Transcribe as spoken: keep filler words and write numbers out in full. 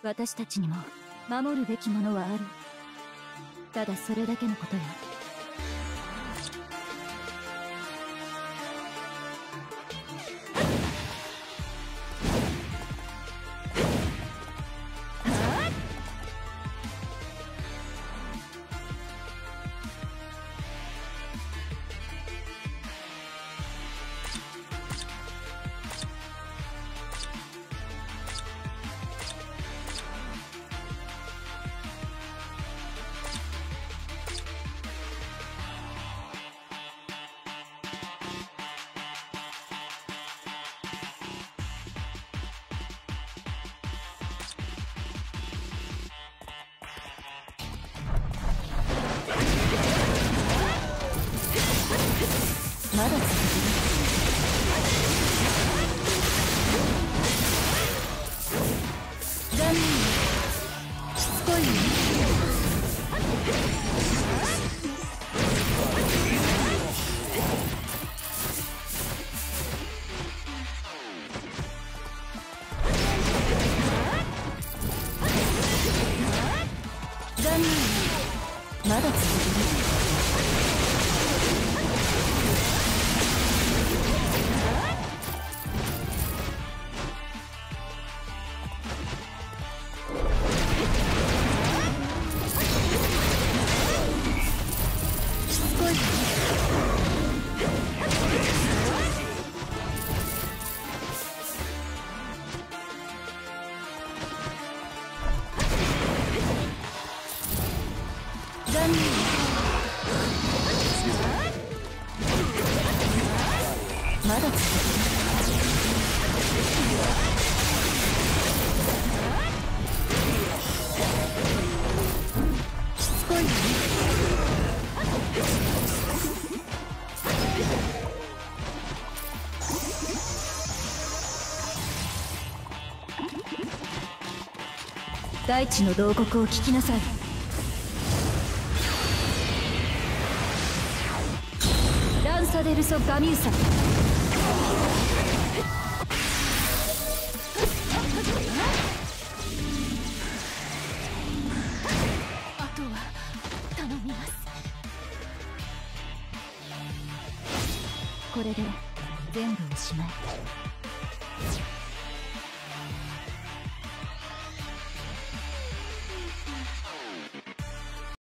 私たちにも守るべきものはある。ただそれだけのことよ。まだ続く。残念。しつこいよね。残念。まだ続く。残念。まだ続く。しつこいよね。大地の慟哭を聞きなさい。ランサデルソ・ガミューサ。あとは頼みます。これで全部おしまい。